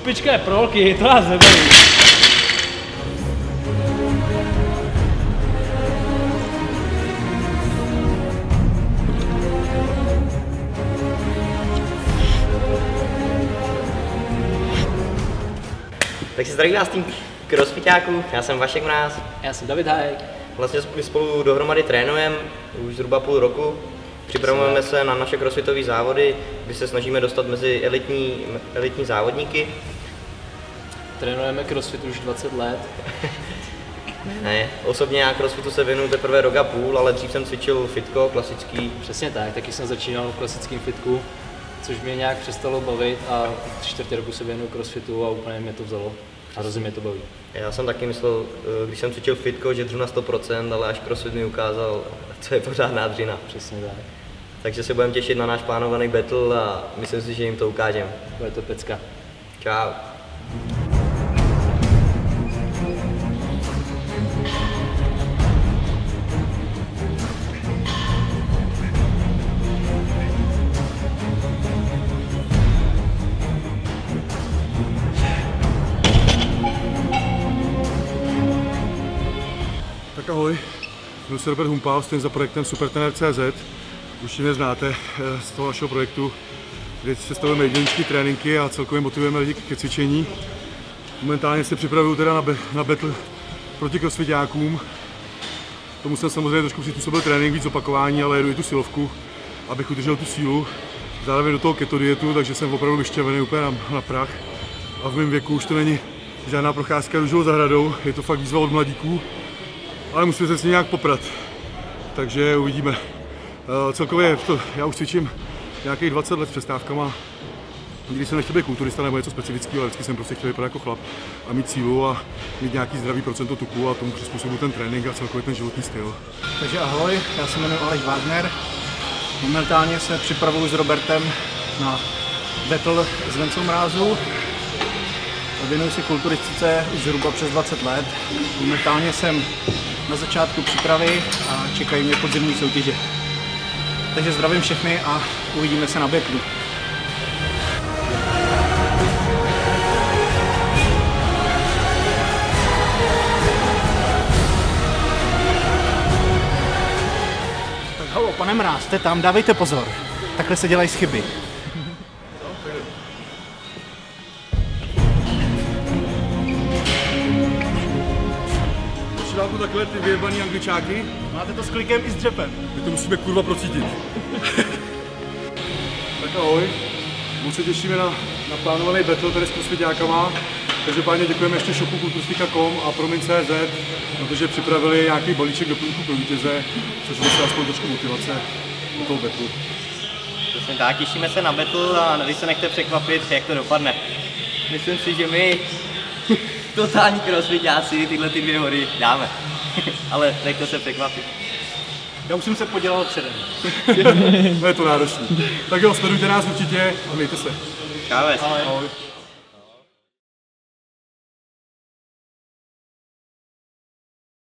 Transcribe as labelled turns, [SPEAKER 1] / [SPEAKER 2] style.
[SPEAKER 1] Stupička je pro holky, to nás nebaví.
[SPEAKER 2] Tak si zdraví vás tým crossfitáků, já jsem Vašek Mráz.
[SPEAKER 1] Já jsem David Hájek.
[SPEAKER 2] Vlastně my spolu dohromady trénujeme už zhruba půl roku. Připravujeme se na naše crossfitové závody, kdy se snažíme dostat mezi elitní závodníky.
[SPEAKER 1] Trénujeme crossfit už 20 let.
[SPEAKER 2] Ne, osobně já crossfitu se věnuju teprve rok a půl, ale dřív jsem cvičil fitko, klasický.
[SPEAKER 1] Přesně tak, taky jsem začínal v klasickém fitku, což mě nějak přestalo bavit a 3/4 roku se věnuju crossfitu a úplně mě to vzalo. A hrozně mě to baví.
[SPEAKER 2] Já jsem taky myslel, když jsem cvičil fitko, že dřu na 100%, ale až crossfit mi ukázal, co je pořádná dřina.
[SPEAKER 1] Přesně tak.
[SPEAKER 2] Takže se budeme těšit na náš plánovaný battle a myslím si, že jim to ukážeme.
[SPEAKER 1] Bude to pecka.
[SPEAKER 2] Čau.
[SPEAKER 3] Tak ahoj, jmenuji se Robert Humpál, stojím za projektem Supertrener.cz. Už mě znáte z toho našeho projektu, kde sestavujeme jedinečné tréninky a celkově motivujeme lidi ke cvičení. Momentálně se připravuju teda na battle proti crossfitákům. Tomu jsem samozřejmě trošku přizpůsobil trénink, víc opakování, ale jedu i tu silovku, abych udržel tu sílu. Zároveň do toho keto dietu, takže jsem opravdu vyšťavený úplně na prach. A v mém věku už to není žádná procházka růžovou zahradou, je to fakt výzva od mladíků. Ale musíme se s ní nějak poprat, takže uvidíme. Celkově já už cvičím nějakých 20 let s přestávkama. Nikdy jsem nechtěl být kulturista nebo něco specifického, ale vždycky jsem prostě chtěl vypadat jako chlap a mít sílu a mít nějaký zdravý procento tuku a tomu přizpůsobit ten trénink a celkově ten životní styl.
[SPEAKER 4] Takže ahoj, já se jmenuji Aleš Wagner. Momentálně se připravuju s Robertem na battle s Vencou Mrázů. Věnuji se kulturistice už zhruba přes 20 let. Momentálně jsem na začátku přípravy a čekají mě podzimní soutěže. Takže zdravím všechny a uvidíme se na battlu. Tak halo, pane Mráz, jste tam, dávejte pozor. Takhle se dělají chyby.
[SPEAKER 3] Dálku takhle ty vyjebaný angličáky.
[SPEAKER 4] Máte to s klikem i s dřepem.
[SPEAKER 3] My to musíme kurva procítit. Tak ahoj, moc se těšíme na plánovaný battle tady s crossfitákama. Každopádně děkujeme ještě shopu kulturistika.com a Promin.cz, protože připravili nějaký balíček doplňků pro vítěze, což je aspoň trošku motivace do toho battlu.
[SPEAKER 2] Přesně tak, těšíme se na battle a vy se nechte překvapit, jak to dopadne. Myslím si, že my totální crossfitáci tyhle ty 2 hory dáme. Ale nechte se překvapit.
[SPEAKER 4] Já už jsem se podělal předem.
[SPEAKER 3] No je to náročný. Tak jo, sledujte nás určitě a mějte se.
[SPEAKER 2] Čau.
[SPEAKER 3] Ahoj.